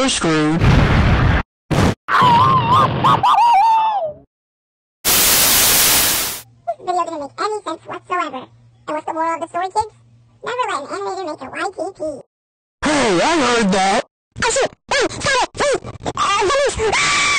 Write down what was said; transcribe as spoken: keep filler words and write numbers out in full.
You're screwed. This video didn't make any sense whatsoever. And what's the moral of the story, kids? Never let an animator make a Y T P. Hey, I heard that. Oh shoot! Hey, stop it! Please! Uh,